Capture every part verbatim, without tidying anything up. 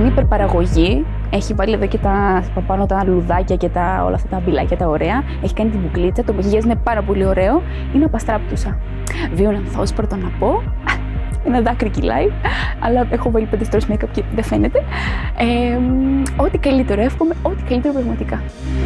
υπερπαραγωγή. Έχει βάλει εδώ και τα πάνω τα λουδάκια και τα, όλα αυτά τα μπιλάκια τα ωραία. Έχει κάνει την μπουκλίτσα, το μαχιγιάζ είναι πάρα πολύ ωραίο. Είναι απαστράπτουσα. Βίο λανθόσπορτο να πω. Ένα δάκρυ κυλάει, αλλά έχω βάλει πέντε στρώσεις make-up και δεν φαίνεται. Ε, ό,τι καλύτερο, εύχομαι, ό,τι καλύτερο πραγματικά.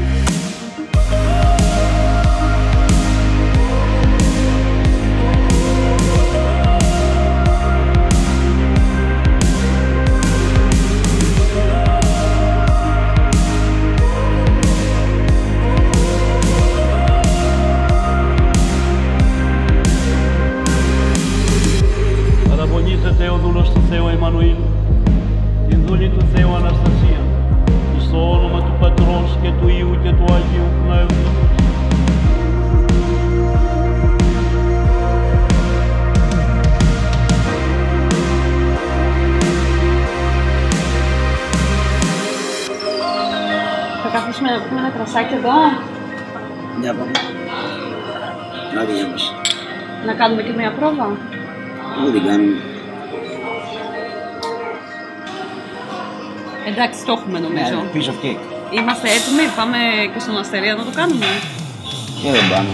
Παραπονίζεται ο δούλος του Θεού Εμμανουήλ, την δούλη του Θεού Αναστασία, στο όνομα του Πατρός και του Υιού και του Αγίου Πνεύματος. Θα καθίσουμε να πούμε ένα κρασάκι εδώ. Για πάμε. Να βγει μας. Να κάνουμε και μια πρόβα. Ό,τι κάνουμε. Εντάξει, το έχουμε νομίζω. Ναι, piece of cake. Είμαστε έτοιμοι, πάμε και στον Αστερία να το κάνουμε. Και δεν πάμε.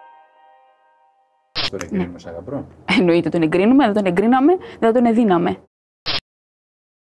Τον εγκρίνουμε σαν γαμπρό. Εννοείται τον εγκρίνουμε, δεν τον εγκρίναμε, δεν τον εδίναμε.